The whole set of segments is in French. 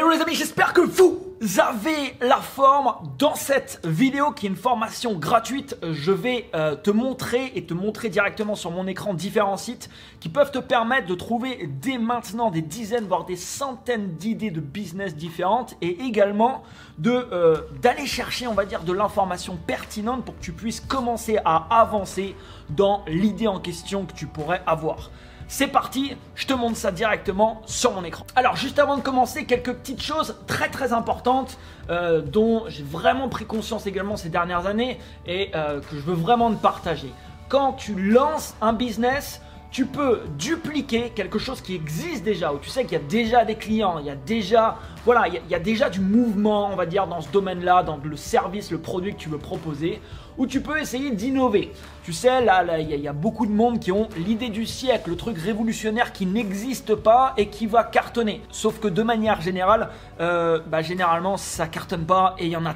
Hello les amis, j'espère que vous avez la forme. Dans cette vidéo qui est une formation gratuite, je vais te montrer directement sur mon écran différents sites qui peuvent te permettre de trouver dès maintenant des dizaines voire des centaines d'idées de business différentes et également d'aller chercher, on va dire, de l'information pertinente pour que tu puisses commencer à avancer dans l'idée en question que tu pourrais avoir. C'est parti, je te montre ça directement sur mon écran. Alors juste avant de commencer, quelques petites choses très importantes dont j'ai vraiment pris conscience également ces dernières années et que je veux vraiment te partager. Quand tu lances un business, tu peux dupliquer quelque chose qui existe déjà, où tu sais qu'il y a déjà des clients, il y a déjà, voilà, il y a déjà du mouvement, on va dire, dans ce domaine-là, dans le service, le produit que tu veux proposer, ou tu peux essayer d'innover. Tu sais, là, il y a beaucoup de monde qui ont l'idée du siècle, le truc révolutionnaire qui n'existe pas et qui va cartonner. Sauf que de manière générale, généralement, ça cartonne pas et il y en a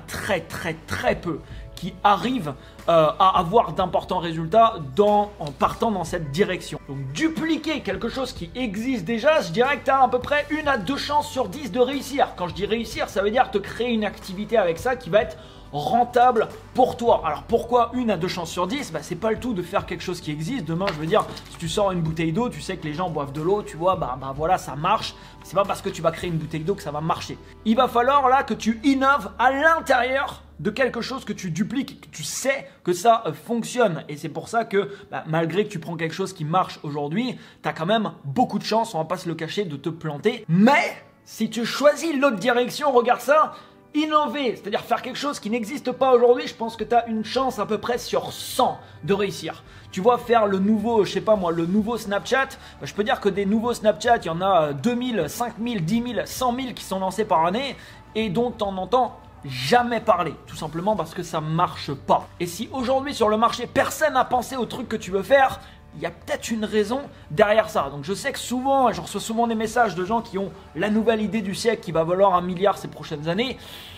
très peu qui arrivent à avoir d'importants résultats en partant dans cette direction. Donc dupliquer quelque chose qui existe déjà, je dirais que tu as à peu près 1 à 2 chances sur 10 de réussir. Quand je dis réussir, ça veut dire te créer une activité avec ça qui va être rentable pour toi. Alors pourquoi 1 à 2 chances sur 10? C'est pas le tout de faire quelque chose qui existe. Demain, je veux dire, si tu sors une bouteille d'eau, tu sais que les gens boivent de l'eau, tu vois, voilà, ça marche. C'est pas parce que tu vas créer une bouteille d'eau que ça va marcher. Il va falloir là que tu innoves à l'intérieur de quelque chose que tu dupliques, que tu sais que ça fonctionne. Et c'est pour ça que malgré que tu prends quelque chose qui marche aujourd'hui, tu as quand même beaucoup de chances, on va pas se le cacher, de te planter. Mais si tu choisis l'autre direction, regarde ça, innover, c'est-à-dire faire quelque chose qui n'existe pas aujourd'hui, je pense que tu as une chance à peu près sur 100 de réussir. Tu vois, faire le nouveau, je sais pas moi, le nouveau Snapchat, je peux dire que des nouveaux Snapchat, il y en a 2000, 5000, 10 000, 100 000 qui sont lancés par année et dont on entend jamais parler, tout simplement parce que ça marche pas. Et si aujourd'hui sur le marché, personne n'a pensé au truc que tu veux faire, il y a peut-être une raison derrière ça. Donc je sais que souvent, je reçois souvent des messages de gens qui ont la nouvelle idée du siècle qui va valoir 1 milliard ces prochaines années.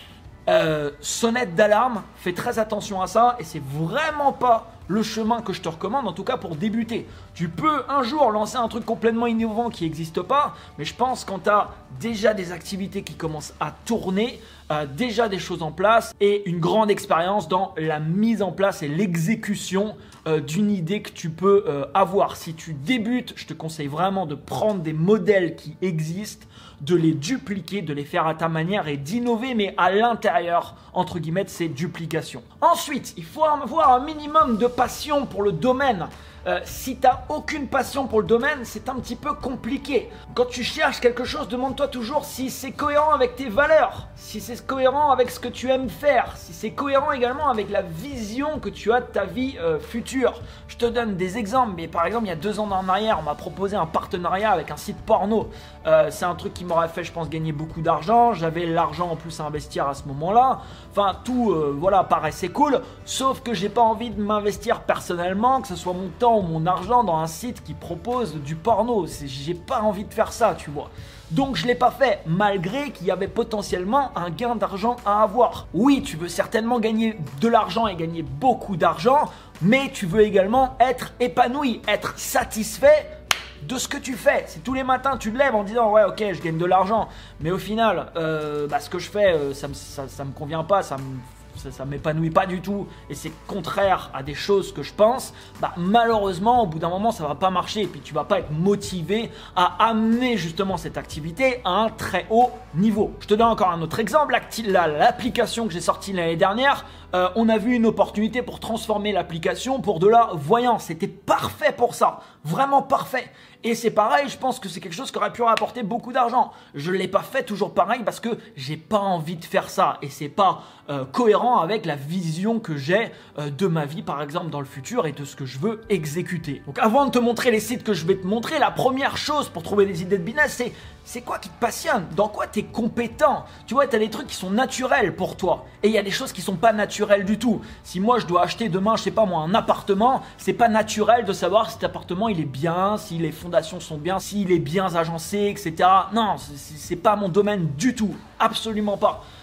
Sonnette d'alarme, fais très attention à ça et c'est vraiment pas le chemin que je te recommande, en tout cas pour débuter. Tu peux un jour lancer un truc complètement innovant qui n'existe pas, mais je pense quand tu as déjà des activités qui commencent à tourner, déjà des choses en place et une grande expérience dans la mise en place et l'exécution d'une idée que tu peux avoir. Si tu débutes, je te conseille vraiment de prendre des modèles qui existent, de les dupliquer, de les faire à ta manière et d'innover, mais à l'intérieur, entre guillemets, de ces duplications. Ensuite, il faut avoir un minimum de passion pour le domaine. Si tu n'as aucune passion pour le domaine, c'est un petit peu compliqué. Quand tu cherches quelque chose, demande-toi toujours si c'est cohérent avec tes valeurs, si c'est cohérent avec ce que tu aimes faire, si c'est cohérent également avec la vision que tu as de ta vie future. Je te donne des exemples, mais par exemple, il y a 2 ans en arrière, on m'a proposé un partenariat avec un site porno. C'est un truc qui m'aurait fait, je pense, gagner beaucoup d'argent. J'avais l'argent en plus à investir à ce moment-là. Enfin, tout voilà, paraissait cool, sauf que j'ai pas envie de m'investir personnellement, que ce soit mon temps ou mon argent dans un site qui propose du porno. J'ai pas envie de faire ça, tu vois. Donc je l'ai pas fait, malgré qu'il y avait potentiellement un gain d'argent à avoir. Oui, tu veux certainement gagner de l'argent et gagner beaucoup d'argent, mais tu veux également être épanoui, être satisfait de ce que tu fais. Si tous les matins tu te lèves en disant ouais ok je gagne de l'argent, mais au final ce que je fais ça me convient pas, ça m'épanouit pas du tout et c'est contraire à des choses que je pense, malheureusement au bout d'un moment ça va pas marcher et puis tu vas pas être motivé à amener justement cette activité à un très haut niveau. Je te donne encore un autre exemple, l'application que j'ai sortie l'année dernière, on a vu une opportunité pour transformer l'application pour de la voyance, c'était parfait pour ça, vraiment parfait. Et c'est pareil, je pense que c'est quelque chose qui aurait pu rapporter beaucoup d'argent. Je ne l'ai pas fait toujours pareil parce que j'ai pas envie de faire ça et c'est pas cohérent avec la vision que j'ai de ma vie par exemple dans le futur et de ce que je veux exécuter. Donc avant de te montrer les sites que je vais te montrer, la première chose pour trouver des idées de business, c'est quoi qui te passionne, dans quoi tu es compétent. Tu vois, tu as des trucs qui sont naturels pour toi et il y a des choses qui sont pas naturelles du tout. Si moi je dois acheter demain, je sais pas moi, un appartement, c'est pas naturel de savoir si cet appartement il est bien, si les fondations sont bien, s'il est bien agencé, etc. Non, c'est pas mon domaine du tout, absolument pas.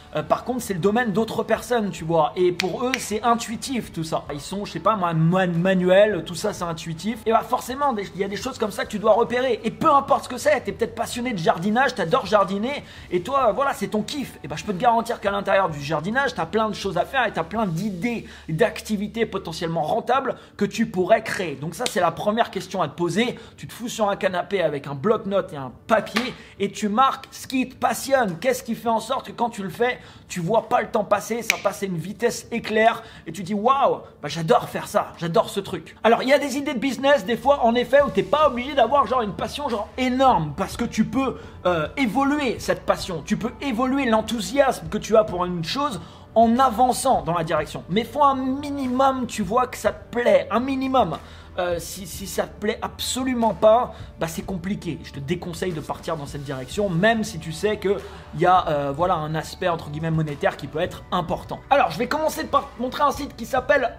Par contre, c'est le domaine d'autres personnes, tu vois. Et pour eux, c'est intuitif tout ça. Ils sont, je sais pas moi, manuels, tout ça c'est intuitif. Et bah forcément, il y a des choses comme ça que tu dois repérer. Et peu importe ce que c'est, t'es peut-être passionné de jardinage, t'adores jardiner, et toi, voilà, c'est ton kiff. Et bah je peux te garantir qu'à l'intérieur du jardinage, t'as plein de choses à faire et t'as plein d'idées, d'activités potentiellement rentables que tu pourrais créer. Donc ça, c'est la première question à te poser. Tu te fous sur un canapé avec un bloc-notes et un papier et tu marques ce qui te passionne. Qu'est-ce qui fait en sorte que quand tu le fais, tu vois pas le temps passer, ça passe à une vitesse éclair et tu dis waouh, bah j'adore faire ça, j'adore ce truc. Alors il y a des idées de business des fois en effet où t'es pas obligé d'avoir genre une passion genre énorme parce que tu peux évoluer cette passion, tu peux évoluer l'enthousiasme que tu as pour une chose en avançant dans la direction. Mais faut un minimum, tu vois, que ça te plaît, un minimum. Si ça te plaît absolument pas, bah c'est compliqué. Je te déconseille de partir dans cette direction, même si tu sais qu'il y a voilà, un aspect entre guillemets monétaire qui peut être important. Alors, je vais commencer par te montrer un site qui s'appelle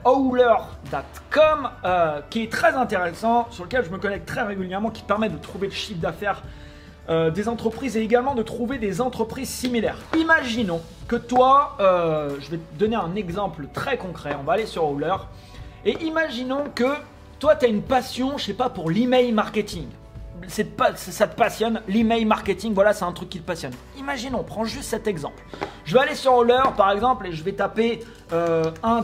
Owler.com, qui est très intéressant, sur lequel je me connecte très régulièrement, qui permet de trouver le chiffre d'affaires des entreprises et également de trouver des entreprises similaires. Imaginons que toi, je vais te donner un exemple très concret, on va aller sur Owler, et imaginons que toi, tu as une passion, je sais pas, pour l'email marketing. Ça te passionne, l'email marketing, voilà, c'est un truc qui te passionne. Imaginons, prends juste cet exemple. Je vais aller sur Owler, par exemple, et je vais taper un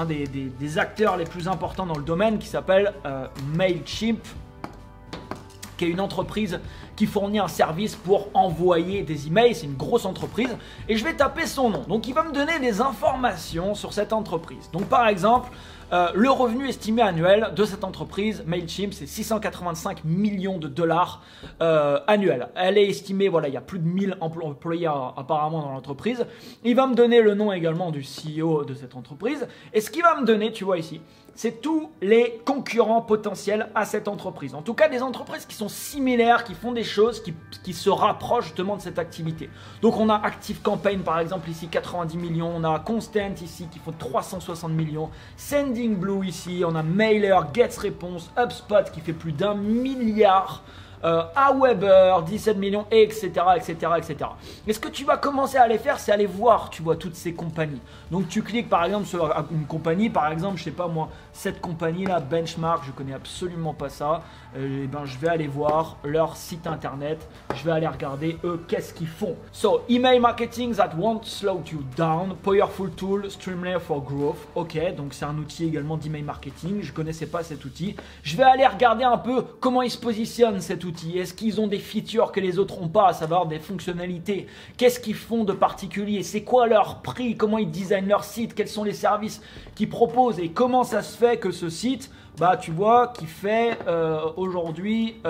des acteurs les plus importants dans le domaine qui s'appelle Mailchimp, qui est une entreprise qui fournit un service pour envoyer des emails. C'est une grosse entreprise et je vais taper son nom. Donc il va me donner des informations sur cette entreprise. Donc par exemple, le revenu estimé annuel de cette entreprise, Mailchimp, c'est 685 millions de dollars annuels. Elle est estimée, voilà, il y a plus de 1000 employés apparemment dans l'entreprise. Il va me donner le nom également du CEO de cette entreprise. Et ce qu'il va me donner, tu vois ici, c'est tous les concurrents potentiels à cette entreprise. En tout cas, des entreprises qui sont similaires, qui font des choses qui se rapprochent justement de cette activité. Donc, on a ActiveCampaign, par exemple, ici, 90 millions. On a Constant, ici, qui font 360 millions. Sendinblue, ici. On a Mailer, GetsResponse, HubSpot, qui fait plus d'1 milliard. Aweber, 17 millions, etc., etc., etc. Et ce que tu vas commencer à aller faire, c'est aller voir, tu vois, toutes ces compagnies. Donc, tu cliques, par exemple, sur une compagnie, par exemple, je sais pas moi, cette compagnie-là, Benchmark, je connais absolument pas ça. Et ben, je vais aller voir leur site internet. Je vais aller regarder, eux, qu'est-ce qu'ils font. So, email marketing that won't slow you down. Powerful tool, Streamliner for growth. Ok, donc c'est un outil également d'email marketing. Je connaissais pas cet outil. Je vais aller regarder un peu comment ils se positionnent, cet outil. Est-ce qu'ils ont des features que les autres n'ont pas, à savoir des fonctionnalités? Qu'est-ce qu'ils font de particulier? C'est quoi leur prix? Comment ils designent leur site? Quels sont les services qu'ils proposent? Et comment ça se fait que ce site, bah tu vois, qui fait aujourd'hui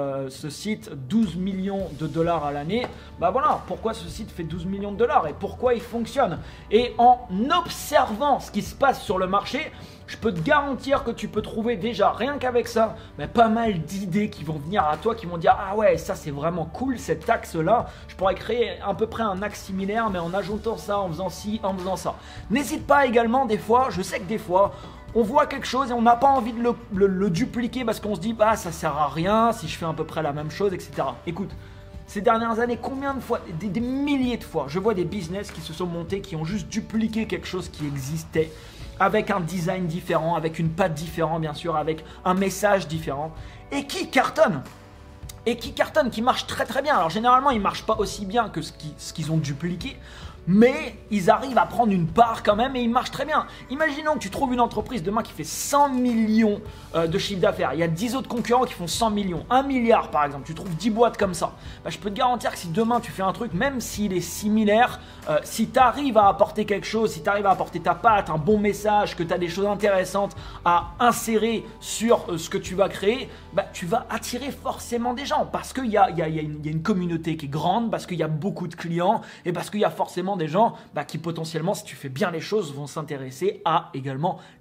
ce site 12 millions de dollars à l'année, bah voilà, pourquoi ce site fait 12 millions de dollars et pourquoi il fonctionne. Et en observant ce qui se passe sur le marché, je peux te garantir que tu peux trouver déjà, rien qu'avec ça, mais pas mal d'idées qui vont venir à toi, qui vont dire « Ah ouais, ça c'est vraiment cool, cet axe-là, je pourrais créer à peu près un axe similaire, mais en ajoutant ça, en faisant ci, en faisant ça. » N'hésite pas également, des fois, je sais que des fois, on voit quelque chose et on n'a pas envie de le dupliquer parce qu'on se dit « Bah, ça sert à rien si je fais à peu près la même chose, etc. » Écoute, ces dernières années, combien de fois, des milliers de fois, je vois des business qui se sont montés, qui ont juste dupliqué quelque chose qui existait, avec un design différent, avec une patte différente bien sûr, avec un message différent, et qui cartonne. Et qui marche très très bien. Alors généralement, ils ne marchent pas aussi bien que ce qu'ils ont dupliqué, mais ils arrivent à prendre une part quand même et ils marchent très bien. Imaginons que tu trouves une entreprise demain qui fait 100 millions de chiffre d'affaires. Il y a 10 autres concurrents qui font 100 millions. 1 milliard par exemple, tu trouves 10 boîtes comme ça. Bah, je peux te garantir que si demain tu fais un truc, même s'il est similaire, si tu arrives à apporter quelque chose, si tu arrives à apporter ta patte, un bon message, que tu as des choses intéressantes à insérer sur ce que tu vas créer, bah, tu vas attirer forcément des gens parce qu'il y a une communauté qui est grande, parce qu'il y a beaucoup de clients et parce qu'il y a forcément des gens qui potentiellement, si tu fais bien les choses, vont s'intéresser à également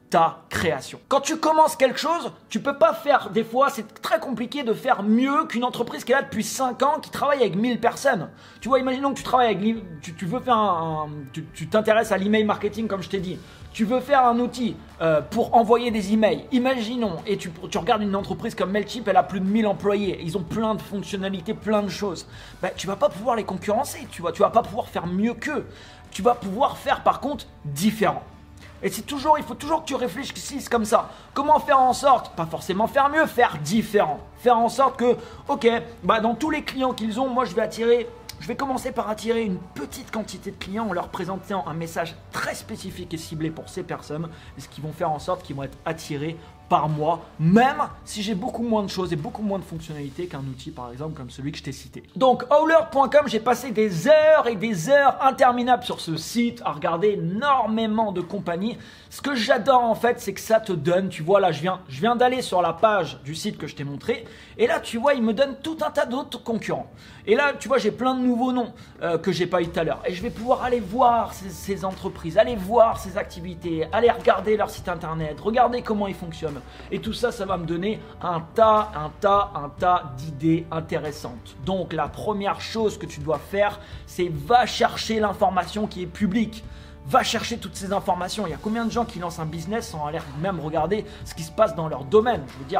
ta création. Quand tu commences quelque chose, tu peux pas faire, des fois c'est très compliqué de faire mieux qu'une entreprise qui est là depuis 5 ans, qui travaille avec 1000 personnes. Tu vois, imaginons que tu travailles avec, tu veux faire tu t'intéresses à l'email marketing comme je t'ai dit. Tu veux faire un outil pour envoyer des emails. Imaginons, et tu regardes une entreprise comme Mailchimp, elle a plus de 1000 employés. Ils ont plein de fonctionnalités, plein de choses. Ben, tu vas pas pouvoir les concurrencer, tu vois. Tu vas pas pouvoir faire mieux qu'eux. Tu vas pouvoir faire par contre différent. Et il faut toujours que tu réfléchisses comme ça. Comment faire en sorte, pas forcément faire mieux, faire différent. Faire en sorte que, ok, bah dans tous les clients qu'ils ont, moi je vais commencer par attirer une petite quantité de clients en leur présentant un message très spécifique et ciblé pour ces personnes, et ce qui vont faire en sorte qu'ils vont être attirés par moi, même si j'ai beaucoup moins de choses et beaucoup moins de fonctionnalités qu'un outil par exemple comme celui que je t'ai cité. Donc Owler.com, j'ai passé des heures et des heures interminables sur ce site à regarder énormément de compagnies. Ce que j'adore en fait, c'est que ça te donne, tu vois là je viens d'aller sur la page du site que je t'ai montré et là tu vois il me donne tout un tas d'autres concurrents. Et là tu vois j'ai plein de nouveaux noms que j'ai pas eu tout à l'heure et je vais pouvoir aller voir ces entreprises, aller voir ces activités, aller regarder leur site internet, regarder comment ils fonctionnent. Et tout ça, ça va me donner un tas d'idées intéressantes. Donc la première chose que tu dois faire, c'est va chercher l'information qui est publique. Va chercher toutes ces informations. Il y a combien de gens qui lancent un business sans aller même regarder ce qui se passe dans leur domaine? Je veux dire,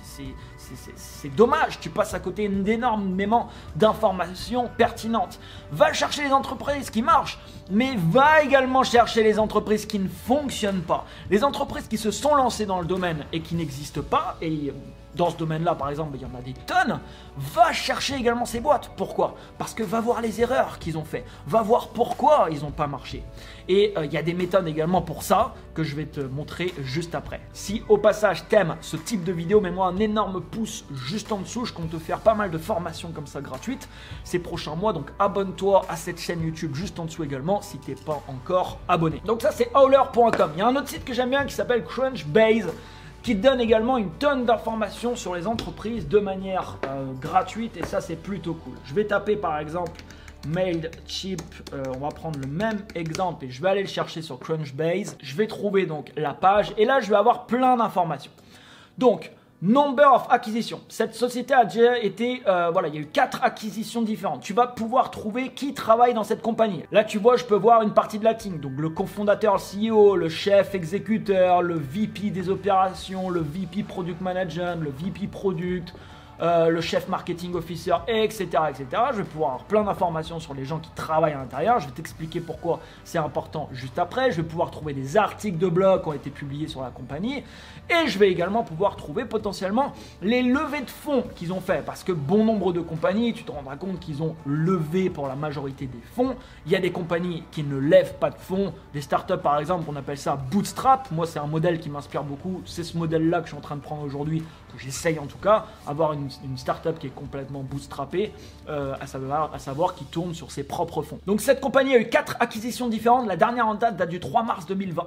c'est dommage. Tu passes à côté d'énormément d'informations pertinentes. Va chercher les entreprises qui marchent, mais va également chercher les entreprises qui ne fonctionnent pas. Les entreprises qui se sont lancées dans le domaine et qui n'existent pas, et dans ce domaine-là, par exemple, il y en a des tonnes. Va chercher également ces boîtes. Pourquoi? Parce que va voir les erreurs qu'ils ont fait. Va voir pourquoi ils n'ont pas marché. Et il y a des méthodes également pour ça que je vais te montrer juste après. Si au passage t'aimes ce type de vidéo, mets-moi un énorme pouce juste en dessous. Je compte te faire pas mal de formations comme ça gratuites ces prochains mois. Donc abonne-toi à cette chaîne YouTube juste en dessous également si tu n'es pas encore abonné. Donc ça c'est Owler.com. Il y a un autre site que j'aime bien qui s'appelle Crunchbase, qui donne également une tonne d'informations sur les entreprises de manière gratuite et ça c'est plutôt cool. Je vais taper par exemple Mailchimp, on va prendre le même exemple et je vais aller le chercher sur Crunchbase. Je vais trouver donc la page et là je vais avoir plein d'informations. Donc Number of acquisitions. Cette société a déjà été, voilà, il y a eu 4 acquisitions différentes. Tu vas pouvoir trouver qui travaille dans cette compagnie. Là, tu vois, je peux voir une partie de la team. Donc, le cofondateur, le CEO, le chef exécuteur, le VP des opérations, le VP Product Management, le VP Product, le chef marketing officer, etc., etc. Je vais pouvoir avoir plein d'informations sur les gens qui travaillent à l'intérieur. Je vais t'expliquer pourquoi c'est important juste après. Je vais pouvoir trouver des articles de blog qui ont été publiés sur la compagnie. Et je vais également pouvoir trouver potentiellement les levées de fonds qu'ils ont fait. Parce que bon nombre de compagnies, tu te rendras compte qu'ils ont levé pour la majorité des fonds. Il y a des compagnies qui ne lèvent pas de fonds. Des startups par exemple, on appelle ça bootstrap. Moi, c'est un modèle qui m'inspire beaucoup. C'est ce modèle-là que je suis en train de prendre aujourd'hui, que j'essaye en tout cas, avoir une startup qui est complètement bootstrappée, à savoir qui tourne sur ses propres fonds. Donc cette compagnie a eu 4 acquisitions différentes. La dernière en date du 3 mars 2020.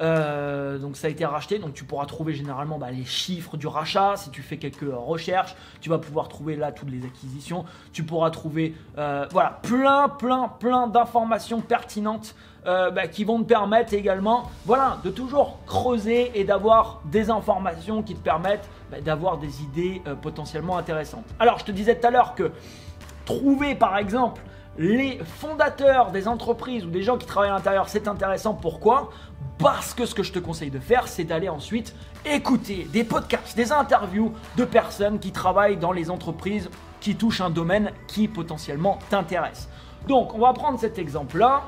Donc ça a été racheté, donc tu pourras trouver généralement les chiffres du rachat. Si tu fais quelques recherches, tu vas pouvoir trouver là toutes les acquisitions. Tu pourras trouver voilà, plein d'informations pertinentes qui vont te permettre également, voilà, de toujours creuser et d'avoir des informations qui te permettent d'avoir des idées potentiellement intéressantes. Alors je te disais tout à l'heure que trouver par exemple les fondateurs des entreprises ou des gens qui travaillent à l'intérieur, c'est intéressant. Pourquoi? Parce que ce que je te conseille de faire, c'est d'aller ensuite écouter des podcasts, des interviews de personnes qui travaillent dans les entreprises qui touchent un domaine qui potentiellement t'intéresse. Donc, on va prendre cet exemple-là.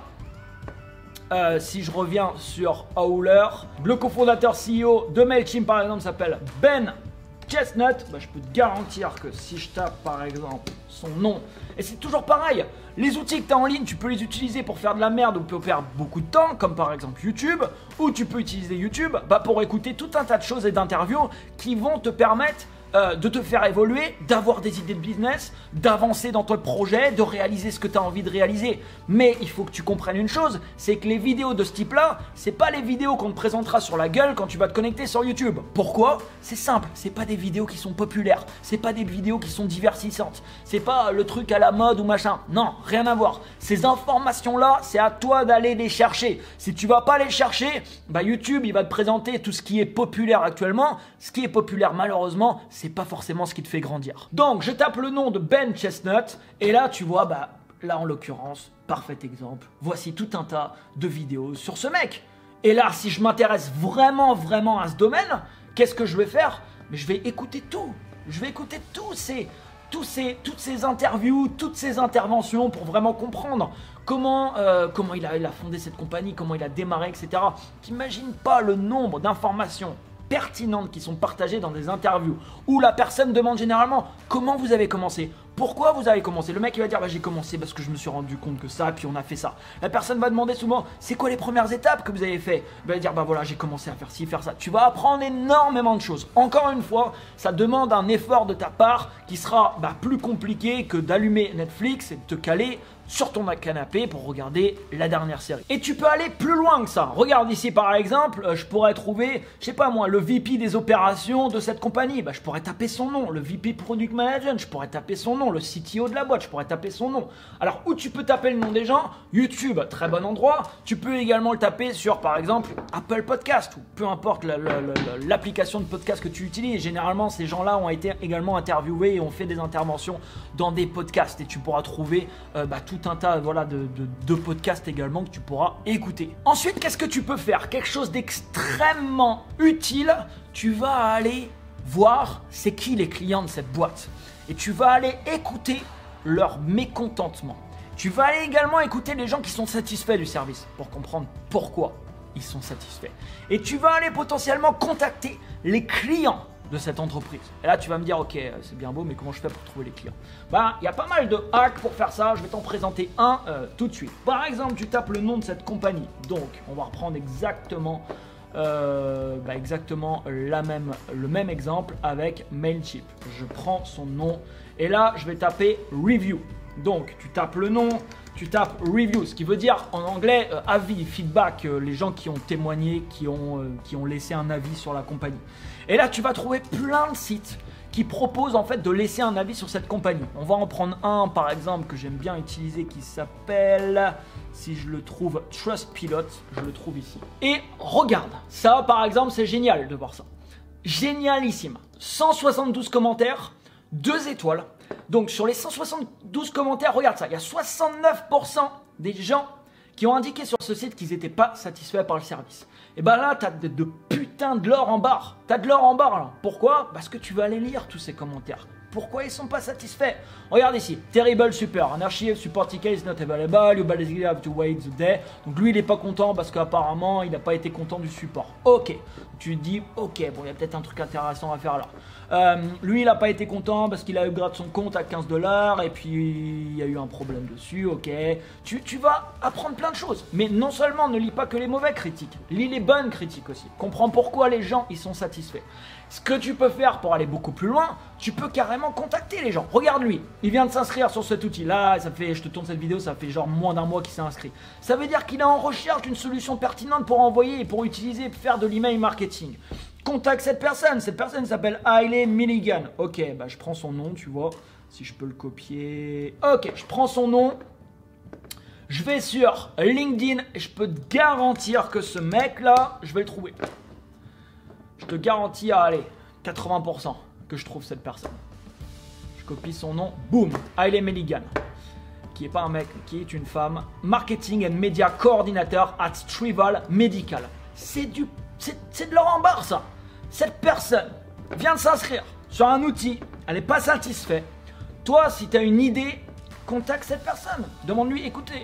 Si je reviens sur Owler, le cofondateur CEO de Mailchimp par exemple s'appelle Ben Chestnut. Je peux te garantir que si je tape par exemple son nom, et c'est toujours pareil, les outils que tu as en ligne, tu peux les utiliser pour faire de la merde ou pour perdre beaucoup de temps, comme par exemple YouTube, ou tu peux utiliser YouTube pour écouter tout un tas de choses et d'interviews qui vont te permettre de te faire évoluer, d'avoir des idées de business, d'avancer dans ton projet, de réaliser ce que tu as envie de réaliser. Mais il faut que tu comprennes une chose, c'est que les vidéos de ce type-là, c'est pas les vidéos qu'on te présentera sur la gueule quand tu vas te connecter sur YouTube. Pourquoi? C'est simple, c'est pas des vidéos qui sont populaires, c'est pas des vidéos qui sont divertissantes, c'est pas le truc à la mode ou machin. Non, rien à voir. Ces informations-là, c'est à toi d'aller les chercher. Si tu vas pas les chercher, bah YouTube, il va te présenter tout ce qui est populaire actuellement. Ce qui est populaire, malheureusement, c'est pas forcément ce qui te fait grandir. Donc, je tape le nom de Ben Chestnut et là, tu vois, bah, là, en l'occurrence, parfait exemple. Voici tout un tas de vidéos sur ce mec. Et là, si je m'intéresse vraiment à ce domaine, qu'est-ce que je vais faire? Mais je vais écouter tout. Je vais écouter toutes ces interviews, toutes ces interventions pour vraiment comprendre comment il a fondé cette compagnie, comment il a démarré, etc. T'imagines pas le nombre d'informations pertinentes qui sont partagées dans des interviews où la personne demande généralement comment vous avez commencé, pourquoi vous avez commencé. Le mec il va dire bah, j'ai commencé parce que je me suis rendu compte que ça, puis on a fait ça. La personne va demander souvent c'est quoi les premières étapes que vous avez fait. Il va dire bah voilà j'ai commencé à faire ci, faire ça. Tu vas apprendre énormément de choses. Encore une fois, ça demande un effort de ta part qui sera plus compliqué que d'allumer Netflix et de te caler sur ton canapé pour regarder la dernière série. Et tu peux aller plus loin que ça. Regarde ici par exemple, je pourrais trouver, je sais pas moi, le VP des opérations de cette compagnie. Bah, je pourrais taper son nom. Le VP Product Management, je pourrais taper son nom. Le CTO de la boîte, je pourrais taper son nom. Alors où tu peux taper le nom des gens? YouTube, très bon endroit. Tu peux également le taper sur par exemple Apple Podcast ou peu importe l'application de podcast que tu utilises. Généralement, ces gens-là ont été également interviewés et ont fait des interventions dans des podcasts et tu pourras trouver tout un tas de podcasts également que tu pourras écouter. Ensuite, qu'est-ce que tu peux faire? Quelque chose d'extrêmement utile, tu vas aller voir c'est qui les clients de cette boîte et tu vas aller écouter leur mécontentement. Tu vas aller également écouter les gens qui sont satisfaits du service pour comprendre pourquoi ils sont satisfaits. Et tu vas aller potentiellement contacter les clients de cette entreprise. Et là, tu vas me dire, ok, c'est bien beau, mais comment je fais pour trouver les clients? Il y a pas mal de hacks pour faire ça. Je vais t'en présenter un tout de suite. Par exemple, tu tapes le nom de cette compagnie. Donc, on va reprendre exactement le même exemple avec Mailchimp. Je prends son nom et là, je vais taper review. Donc, tu tapes le nom, tu tapes review, ce qui veut dire en anglais avis, feedback, les gens qui ont témoigné, qui ont laissé un avis sur la compagnie. Et là, tu vas trouver plein de sites qui proposent en fait de laisser un avis sur cette compagnie. On va en prendre un par exemple que j'aime bien utiliser qui s'appelle, si je le trouve, Trustpilot, je le trouve ici. Et regarde, ça par exemple c'est génial de voir ça. Génialissime. 172 commentaires, 2 étoiles. Donc sur les 172 commentaires, regarde ça, il y a 69% des gens qui ont indiqué sur ce site qu'ils n'étaient pas satisfaits par le service. Et ben là, tu as de putain de l'or en barre. Tu as de l'or en barre là. Pourquoi? Parce que tu vas aller lire tous ces commentaires. Pourquoi ils ne sont pas satisfaits? Regarde ici, terrible super, an archive support ticket is not available, you basically have to wait the day. Donc lui il n'est pas content parce qu'apparemment il n'a pas été content du support. Ok, tu te dis ok, bon il y a peut-être un truc intéressant à faire là. Lui il n'a pas été content parce qu'il a upgrade son compte à 15 $ et puis il y a eu un problème dessus, ok. Tu vas apprendre plein de choses. Mais non seulement ne lis pas que les mauvais critiques, lis les bonnes critiques aussi. Comprends pourquoi les gens ils sont satisfaits. Ce que tu peux faire pour aller beaucoup plus loin, tu peux carrément contacter les gens. Regarde lui, il vient de s'inscrire sur cet outil. Là, je te tourne cette vidéo, ça fait genre moins d'un mois qu'il s'est inscrit. Ça veut dire qu'il est en recherche d'une solution pertinente pour envoyer et pour utiliser et faire de l'email marketing. Contacte cette personne s'appelle Hailey Milligan. Ok, je prends son nom, tu vois, si je peux le copier. Ok, je prends son nom. Je vais sur LinkedIn et je peux te garantir que ce mec-là, je vais le trouver. Je te garantis à 80% que je trouve cette personne. Je copie son nom, boum, Hailey Milligan, qui n'est pas un mec, qui est une femme, Marketing and Media Coordinator at Trival Medical. C'est de l'or en barre ça. Cette personne vient de s'inscrire sur un outil, elle n'est pas satisfaite. Toi, si tu as une idée, contacte cette personne. Demande-lui, écoutez,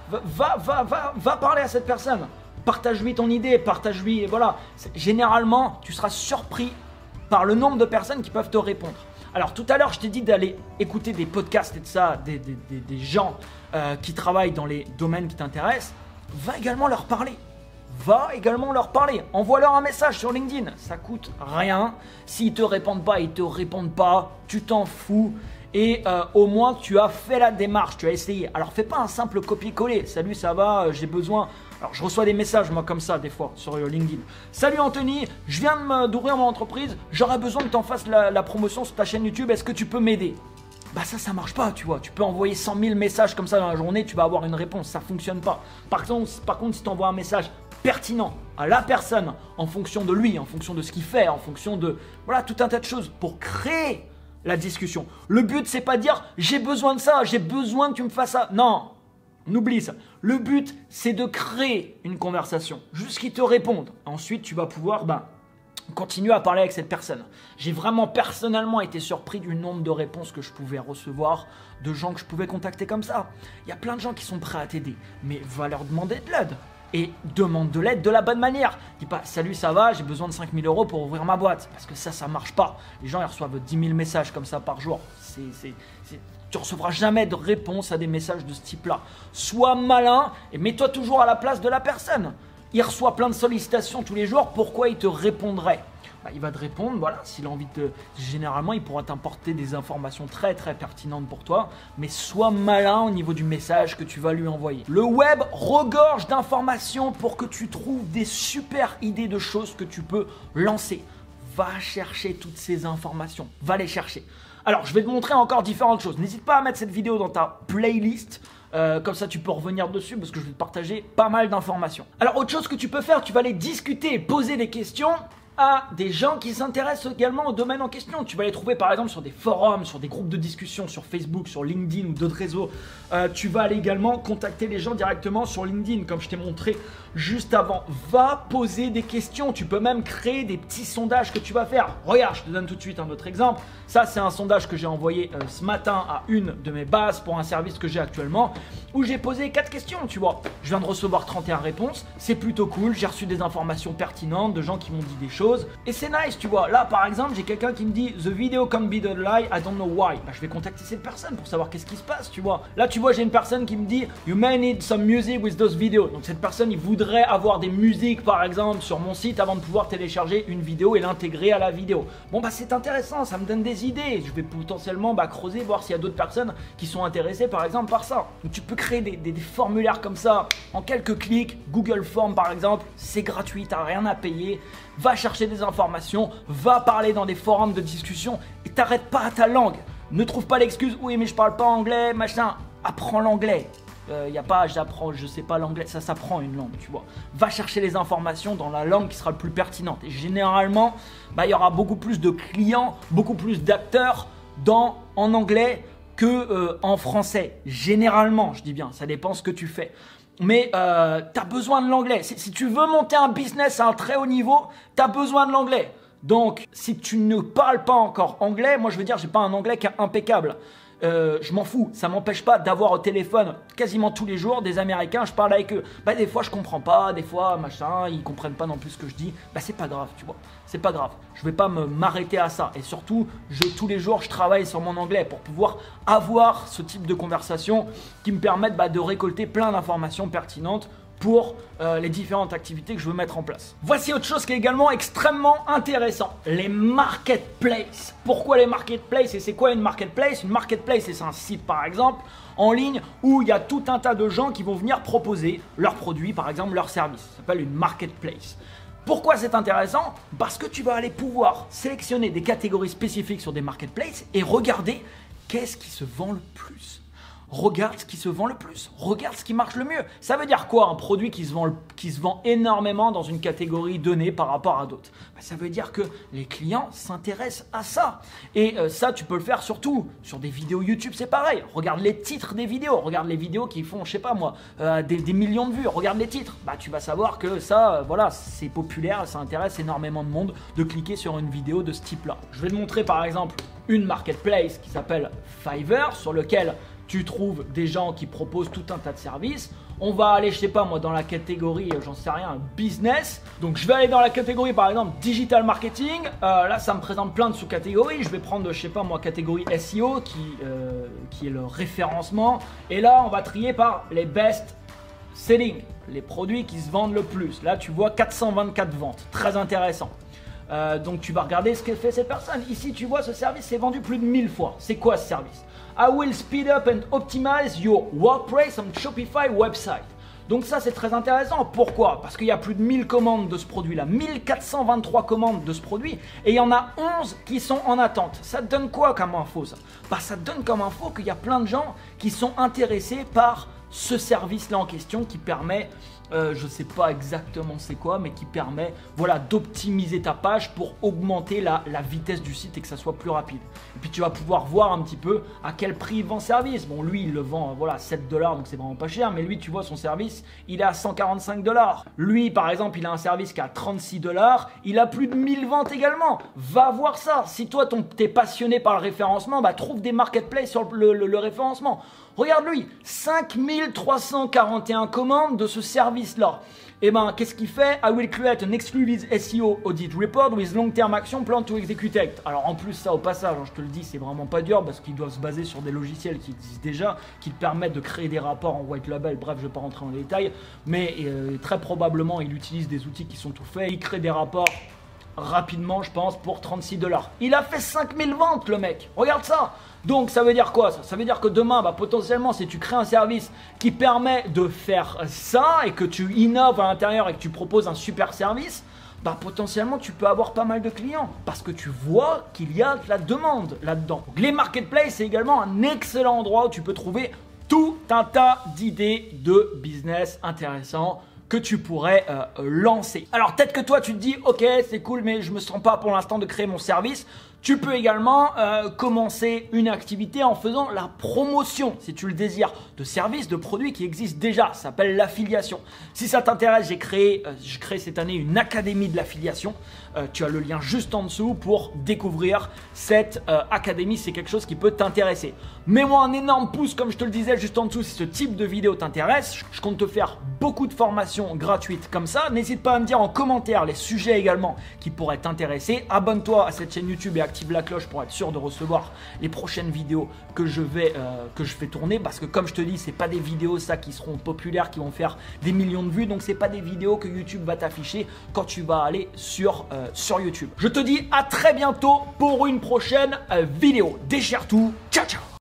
va parler à cette personne. Partage-lui ton idée, partage-lui, voilà. Généralement, tu seras surpris par le nombre de personnes qui peuvent te répondre. Alors, tout à l'heure, je t'ai dit d'aller écouter des podcasts et de ça, des gens qui travaillent dans les domaines qui t'intéressent. Va également leur parler. va également leur parler. Envoie-leur un message sur LinkedIn, ça coûte rien. S'ils te répondent pas, ils te répondent pas, tu t'en fous. Et au moins tu as fait la démarche, tu as essayé. Alors fais pas un simple copier-coller. Salut, ça va, j'ai besoin. Alors je reçois des messages moi comme ça des fois sur LinkedIn. Salut Anthony, je viens d'ouvrir mon entreprise, j'aurais besoin que tu en fasses la promotion sur ta chaîne YouTube, est-ce que tu peux m'aider? Bah ça marche pas, tu vois. Tu peux envoyer 100 000 messages comme ça dans la journée, tu vas avoir une réponse, ça fonctionne pas. Par contre, si tu envoies un message pertinent à la personne en fonction de lui, en fonction de ce qu'il fait, en fonction de voilà tout un tas de choses pour créer la discussion. Le but c'est pas dire j'ai besoin de ça, j'ai besoin que tu me fasses ça. Non, on oublie ça. Le but c'est de créer une conversation, juste qu'ils te répondent. Ensuite tu vas pouvoir continuer à parler avec cette personne. J'ai vraiment personnellement été surpris du nombre de réponses que je pouvais recevoir de gens que je pouvais contacter comme ça. Il y a plein de gens qui sont prêts à t'aider, mais va leur demander de l'aide. Et demande de l'aide de la bonne manière. Dis pas salut, ça va, j'ai besoin de 5 000 € pour ouvrir ma boîte. Parce que ça marche pas. Les gens ils reçoivent 10 000 messages comme ça par jour. Tu recevras jamais de réponse à des messages de ce type-là. Sois malin et mets-toi toujours à la place de la personne. Il reçoit plein de sollicitations tous les jours, pourquoi il te répondrait? Il va te répondre, voilà, s'il a envie de généralement, il pourra t'apporter des informations très très pertinentes pour toi, mais sois malin au niveau du message que tu vas lui envoyer. Le web regorge d'informations pour que tu trouves des super idées de choses que tu peux lancer. Va chercher toutes ces informations, va les chercher. Alors, je vais te montrer encore différentes choses. N'hésite pas à mettre cette vidéo dans ta playlist. Comme ça tu peux revenir dessus parce que je vais te partager pas mal d'informations. Alors autre chose que tu peux faire, tu vas aller discuter et poser des questions à des gens qui s'intéressent également au domaine en question. Tu vas les trouver par exemple sur des forums, sur des groupes de discussion, sur Facebook, sur LinkedIn ou d'autres réseaux. Tu vas aller également contacter les gens directement sur LinkedIn comme je t'ai montré juste avant. Va poser des questions, tu peux même créer des petits sondages que tu vas faire. Regarde, je te donne tout de suite un autre exemple. Ça c'est un sondage que j'ai envoyé ce matin à une de mes bases pour un service que j'ai actuellement où j'ai posé 4 questions, tu vois. Je viens de recevoir 31 réponses, c'est plutôt cool, j'ai reçu des informations pertinentes de gens qui m'ont dit des choses et c'est nice, tu vois. Là par exemple, j'ai quelqu'un qui me dit The video can be a lie, I don't know why. Je vais contacter cette personne pour savoir qu'est-ce qui se passe, tu vois. Là tu vois, j'ai une personne qui me dit You may need some music with those videos. Donc cette personne, il voudrait avoir des musiques par exemple sur mon site avant de pouvoir télécharger une vidéo et l'intégrer à la vidéo. Bon c'est intéressant, ça me donne des idées. Je vais potentiellement creuser, voir s'il y a d'autres personnes qui sont intéressées par exemple par ça. Donc tu peux créer des formulaires comme ça en quelques clics. Google Form par exemple, c'est gratuit, t'as rien à payer. Va chercher des informations, va parler dans des forums de discussion et t'arrêtes pas à ta langue. Ne trouve pas l'excuse, oui mais je parle pas anglais, machin. Apprends l'anglais. Il n'y a pas j'apprends, je sais pas l'anglais, ça s'apprend une langue, tu vois. Va chercher les informations dans la langue qui sera le plus pertinente. Et généralement, il y aura beaucoup plus de clients, beaucoup plus d'acteurs en anglais que en français. Généralement, je dis bien, ça dépend ce que tu fais. Mais tu as besoin de l'anglais. Si tu veux monter un business à un très haut niveau, tu as besoin de l'anglais. Donc, si tu ne parles pas encore anglais, moi je veux dire, j'ai pas un anglais qui est impeccable. Je m'en fous, ça m'empêche pas d'avoir au téléphone quasiment tous les jours des Américains, je parle avec eux. Des fois je comprends pas, des fois machin, ils comprennent pas non plus ce que je dis. C'est pas grave, tu vois, c'est pas grave. Je vais pas m'arrêter à ça. Et surtout, tous les jours je travaille sur mon anglais pour pouvoir avoir ce type de conversation qui me permettent de récolter plein d'informations pertinentes pour les différentes activités que je veux mettre en place. Voici autre chose qui est également extrêmement intéressant, les marketplaces. Pourquoi les marketplaces et c'est quoi une marketplace? Une marketplace, c'est un site par exemple en ligne où il y a tout un tas de gens qui vont venir proposer leurs produits, par exemple leurs services. Ça s'appelle une marketplace. Pourquoi c'est intéressant? Parce que tu vas aller pouvoir sélectionner des catégories spécifiques sur des marketplaces et regarder qu'est-ce qui se vend le plus. Regarde ce qui se vend le plus, regarde ce qui marche le mieux. Ça veut dire quoi un produit qui se vend énormément dans une catégorie donnée par rapport à d'autres? Ça veut dire que les clients s'intéressent à ça. Et ça, tu peux le faire surtout sur des vidéos YouTube, c'est pareil. Regarde les titres des vidéos, regarde les vidéos qui font, je sais pas moi, des millions de vues. Regarde les titres, tu vas savoir que ça, voilà, c'est populaire, ça intéresse énormément de monde de cliquer sur une vidéo de ce type-là. Je vais te montrer par exemple une marketplace qui s'appelle Fiverr, sur lequel tu trouves des gens qui proposent tout un tas de services. On va aller, je sais pas moi, dans la catégorie, j'en sais rien, business. Donc je vais aller dans la catégorie par exemple digital marketing. Là ça me présente plein de sous-catégories. Je vais prendre, je sais pas moi, catégorie SEO qui est le référencement. Et là on va trier par les best selling, les produits qui se vendent le plus. Là, tu vois 424 ventes, très intéressant. Donc, tu vas regarder ce que fait cette personne. Ici, tu vois, ce service s'est vendu plus de 1000 fois. C'est quoi ce service? I will speed up and optimize your WordPress and Shopify website. Donc ça, c'est très intéressant. Pourquoi? Parce qu'il y a plus de 1000 commandes de ce produit-là, 1423 commandes de ce produit, et il y en a 11 qui sont en attente. Ça te donne quoi comme info, ça? Bah, ça te donne comme info qu'il y a plein de gens qui sont intéressés par ce service-là en question qui permet, je ne sais pas exactement c'est quoi, mais qui permet voilà, d'optimiser ta page pour augmenter la vitesse du site et que ça soit plus rapide. Et puis tu vas pouvoir voir un petit peu à quel prix il vend service. Bon, lui, il le vend voilà, 7 $, donc c'est vraiment pas cher, mais lui, tu vois, son service, il est à 145 $. Lui, par exemple, il a un service qui est à 36 $, il a plus de 1000 ventes également. Va voir ça. Si toi, t'es passionné par le référencement, bah, trouve des marketplaces sur le référencement. Regarde lui, 5341 commandes de ce service-là. Et ben, qu'est-ce qu'il fait? I will create an exclusive SEO audit report with long-term action plan to execute. Alors en plus, ça au passage, je te le dis, c'est vraiment pas dur parce qu'ils doivent se baser sur des logiciels qui existent déjà, qui te permettent de créer des rapports en white label. Bref, je vais pas rentrer en détail, mais très probablement, il utilise des outils qui sont tout faits. Il crée des rapports rapidement, je pense, pour 36 $. Il a fait 5000 ventes, le mec. Regarde ça. Donc, ça veut dire quoi ça? Ça veut dire que demain, bah, potentiellement, si tu crées un service qui permet de faire ça et que tu innoves à l'intérieur et que tu proposes un super service, bah, potentiellement, tu peux avoir pas mal de clients parce que tu vois qu'il y a de la demande là-dedans. Donc, les marketplaces, c'est également un excellent endroit où tu peux trouver tout un tas d'idées de business intéressants que tu pourrais lancer. Alors peut-être que toi tu te dis ok c'est cool mais je me sens pas pour l'instant de créer mon service. Tu peux également commencer une activité en faisant la promotion, si tu le désires, de services, de produits qui existent déjà. Ça s'appelle l'affiliation. Si ça t'intéresse, je crée cette année une académie de l'affiliation. Tu as le lien juste en dessous pour découvrir cette académie. C'est quelque chose qui peut t'intéresser. Mets-moi un énorme pouce, comme je te le disais juste en dessous, si ce type de vidéo t'intéresse. Je compte te faire beaucoup de formations gratuites comme ça. N'hésite pas à me dire en commentaire les sujets également qui pourraient t'intéresser. Abonne-toi à cette chaîne YouTube et active la cloche pour être sûr de recevoir les prochaines vidéos que je vais tourner, parce que comme je te dis, c'est pas des vidéos ça qui seront populaires, qui vont faire des millions de vues, donc c'est pas des vidéos que YouTube va t'afficher quand tu vas aller sur YouTube. Je te dis à très bientôt pour une prochaine vidéo. Déchire tout, ciao ciao.